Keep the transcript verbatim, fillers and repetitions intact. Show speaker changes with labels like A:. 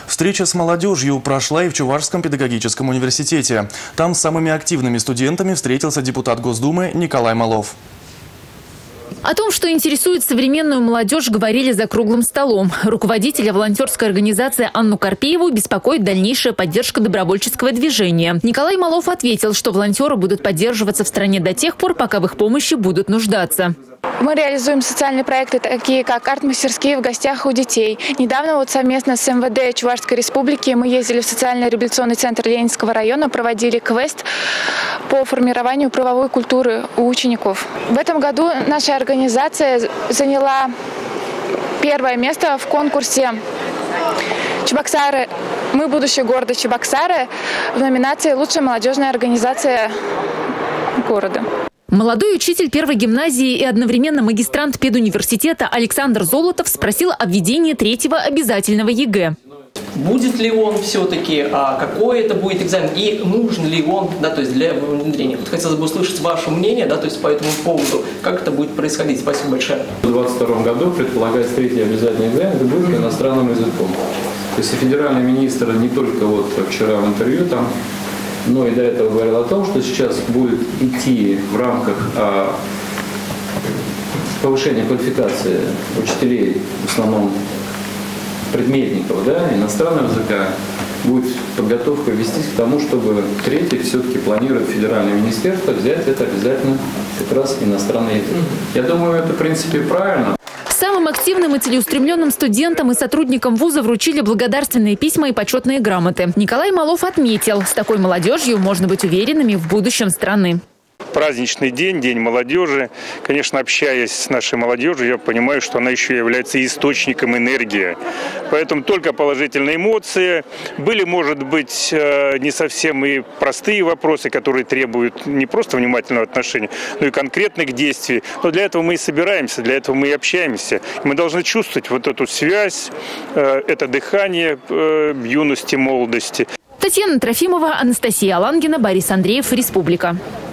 A: Встреча с молодежью прошла и в Чувашском педагогическом университете. Там с самыми активными студентами встретился депутат Госдумы Николай Малов.
B: О том, что интересует современную молодежь, говорили за круглым столом. Руководителя волонтерской организации Анну Карпееву беспокоит дальнейшая поддержка добровольческого движения. Николай Малов ответил, что волонтеры будут поддерживаться в стране до тех пор, пока в их помощи будут нуждаться.
C: Мы реализуем социальные проекты, такие как арт-мастерские в гостях у детей. Недавно вот совместно с эм вэ дэ Чувашской республики мы ездили в социально-реабилитационный центр Ленинского района, проводили квест по формированию правовой культуры у учеников. В этом году наша организация заняла первое место в конкурсе «Чебоксары. Мы будущее города Чебоксары» в номинации «Лучшая молодежная организация города».
B: Молодой учитель первой гимназии и одновременно магистрант педуниверситета Александр Золотов спросил о введении третьего обязательного е гэ.
D: Будет ли он все-таки, а какой это будет экзамен и нужен ли он, да, то есть для внедрения. Вот хотелось бы услышать ваше мнение, да, то есть по этому поводу, как это будет происходить. Спасибо большое.
E: В две тысячи двадцать втором году предполагается третий обязательный экзамен, это будет по иностранным языкам. То есть федеральный министр не только вот вчера в интервью там, но и до этого говорил о том, что сейчас будет идти в рамках а, повышения квалификации учителей, в основном предметников, да, иностранного языка, будет подготовка вестись к тому, чтобы третий все-таки планирует федеральное министерство взять это обязательно как раз иностранный язык. Я думаю, это в принципе правильно.
B: Самым активным и целеустремленным студентам и сотрудникам вуза вручили благодарственные письма и почетные грамоты. Николай Малов отметил, с такой молодежью можно быть уверенными в будущем страны.
F: Праздничный день, День молодежи. Конечно, общаясь с нашей молодежью, я понимаю, что она еще является источником энергии. Поэтому только положительные эмоции. Были, может быть, не совсем и простые вопросы, которые требуют не просто внимательного отношения, но и конкретных действий. Но для этого мы и собираемся, для этого мы и общаемся. Мы должны чувствовать вот эту связь, это дыхание юности, молодости.
B: Татьяна Трофимова, Анастасия Алангина, Борис Андреев, Республика.